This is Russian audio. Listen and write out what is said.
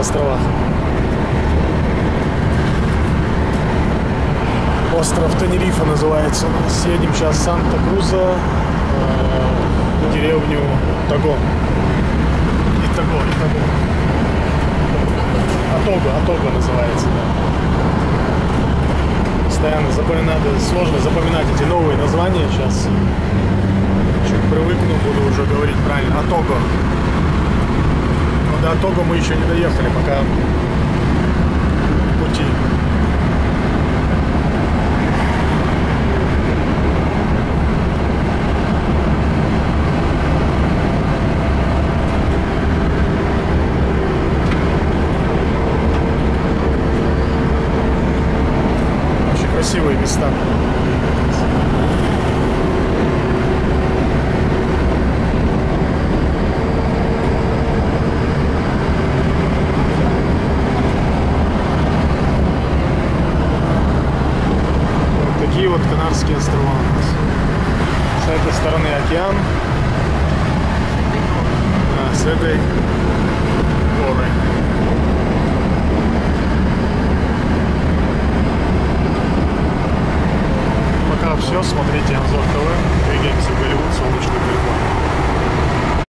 острова. Остров Тенерифе называется. Едем сейчас в Санта-Круза, в деревню Того. Атого называется, да. Постоянно сложно запоминать эти новые названия сейчас. Чуть привыкну, буду уже говорить правильно. Атого. Но до Атого мы еще не доехали, пока в пути. Красивые места. Вот такие вот Канарские острова у нас. С этой стороны океан, а с этой горы. Все, смотрите обзор.